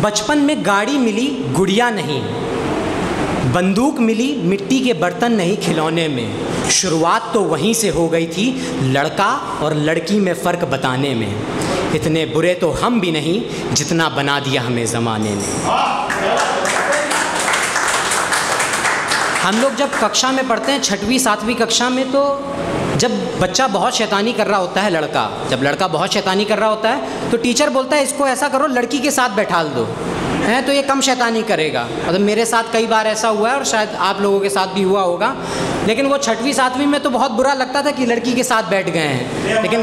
बचपन में गाड़ी मिली गुड़िया नहीं, बंदूक मिली मिट्टी के बर्तन नहीं खिलौने में। शुरुआत तो वहीं से हो गई थी लड़का और लड़की में फ़र्क बताने में। इतने बुरे तो हम भी नहीं जितना बना दिया हमें ज़माने ने। हम लोग जब कक्षा में पढ़ते हैं 6वीं 7वीं कक्षा में, तो जब बच्चा बहुत शैतानी कर रहा होता है, जब लड़का बहुत शैतानी कर रहा होता है तो टीचर बोलता है इसको ऐसा करो लड़की के साथ बैठा दो, है तो ये कम शैतानी करेगा। मतलब मेरे साथ कई बार ऐसा हुआ है और शायद आप लोगों के साथ भी हुआ होगा। लेकिन वो 6वीं 7वीं में तो बहुत बुरा लगता था कि लड़की के साथ बैठ गए हैं, लेकिन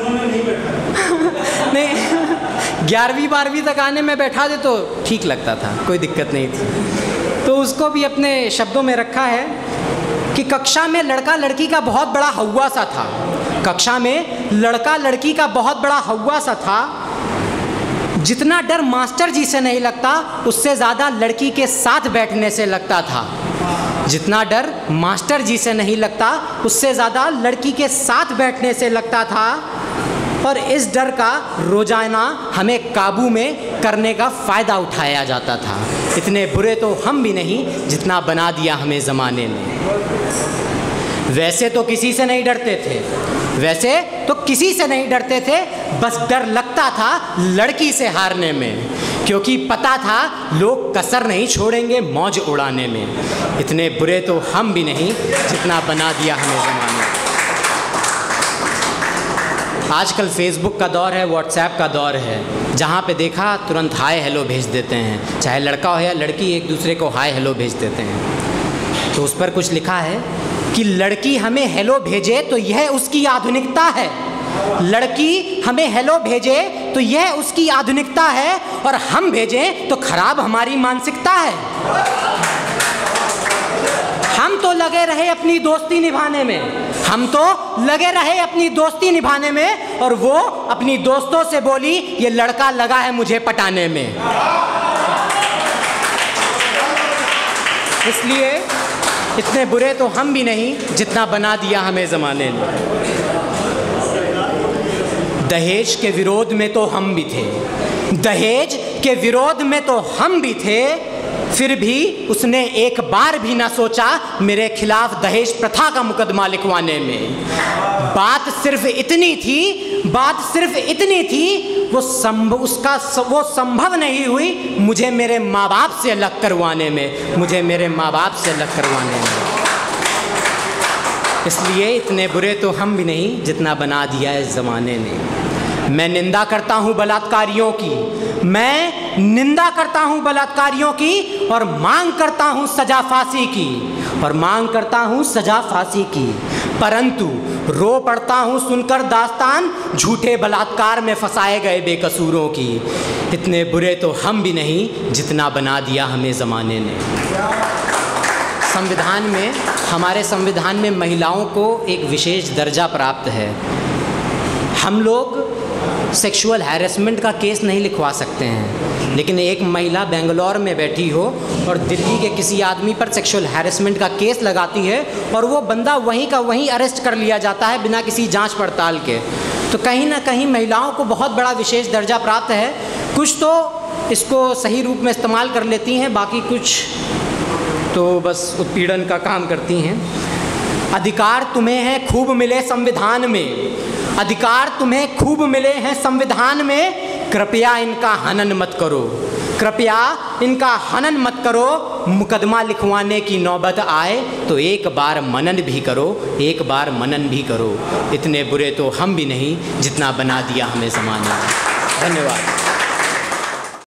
नहीं 11वीं 12वीं तक आने में बैठा दे तो ठीक लगता था, कोई दिक्कत नहीं थी। तो उसको भी अपने शब्दों में रखा है कि कक्षा में लड़का लड़की का बहुत बड़ा हौवा सा था। कक्षा में लड़का लड़की का बहुत बड़ा हौवा सा था। जितना डर मास्टर जी से नहीं लगता उससे ज़्यादा लड़की के साथ बैठने से लगता था। जितना डर मास्टर जी से नहीं लगता उससे ज़्यादा लड़की के साथ बैठने से लगता था। और इस डर का रोजाना हमें काबू में करने का फ़ायदा उठाया जाता था। इतने बुरे तो हम भी नहीं जितना बना दिया हमें ज़माने ने। वैसे तो किसी से नहीं डरते थे, वैसे तो किसी से नहीं डरते थे, बस डर लगता था लड़की से हारने में, क्योंकि पता था लोग कसर नहीं छोड़ेंगे मौज उड़ाने में। इतने बुरे तो हम भी नहीं जितना बना दिया हमें ज़माने। आजकल फेसबुक का दौर है, व्हाट्सएप का दौर है, जहाँ पे देखा तुरंत हाय हेलो भेज देते हैं। चाहे लड़का हो या लड़की, एक दूसरे को हाय हेलो भेज देते हैं। तो उस पर कुछ लिखा है कि लड़की हमें हेलो भेजे तो यह उसकी आधुनिकता है। लड़की हमें हेलो भेजे तो यह उसकी आधुनिकता है, और हम भेजें तो खराब हमारी मानसिकता है। हम तो लगे रहे अपनी दोस्ती निभाने में, हम तो लगे रहे अपनी दोस्ती निभाने में, और वो अपनी दोस्तों से बोली ये लड़का लगा है मुझे पटाने में। इसलिए इतने बुरे तो हम भी नहीं जितना बना दिया हमें ज़माने ने। दहेज के विरोध में तो हम भी थे, दहेज के विरोध में तो हम भी थे, फिर भी उसने एक बार भी ना सोचा मेरे खिलाफ दहेज प्रथा का मुकदमा लिखवाने में। बात सिर्फ इतनी थी, बात सिर्फ इतनी थी, वो संभव नहीं हुई मुझे मेरे माँ बाप से अलग करवाने में, मुझे मेरे माँ बाप से अलग करवाने में। इसलिए इतने बुरे तो हम भी नहीं जितना बना दिया है इस ज़माने ने। मैं निंदा करता हूँ बलात्कारियों की, मैं निंदा करता हूँ बलात्कारियों की, और मांग करता हूँ सजा फांसी की, और मांग करता हूँ सजा फांसी की। परंतु रो पड़ता हूँ सुनकर दास्तान झूठे बलात्कार में फंसाए गए बेकसूरों की। इतने बुरे तो हम भी नहीं जितना बना दिया हमें ज़माने ने। संविधान में, हमारे संविधान में महिलाओं को एक विशेष दर्जा प्राप्त है। हम लोग सेक्सुअल हैरेसमेंट का केस नहीं लिखवा सकते हैं, लेकिन एक महिला बेंगलोर में बैठी हो और दिल्ली के किसी आदमी पर सेक्सुअल हैरेसमेंट का केस लगाती है, और वो बंदा वहीं का वहीं अरेस्ट कर लिया जाता है बिना किसी जांच पड़ताल के। तो कहीं ना कहीं महिलाओं को बहुत बड़ा विशेष दर्जा प्राप्त है। कुछ तो इसको सही रूप में इस्तेमाल कर लेती हैं, बाकी कुछ तो बस उत्पीड़न का काम करती हैं। अधिकार तुम्हें है खूब मिले संविधान में, अधिकार तुम्हें खूब मिले हैं संविधान में, कृपया इनका हनन मत करो, कृपया इनका हनन मत करो। मुकदमा लिखवाने की नौबत आए तो एक बार मनन भी करो, एक बार मनन भी करो। इतने बुरे तो हम भी नहीं जितना बना दिया हमें ज़माने। धन्यवाद।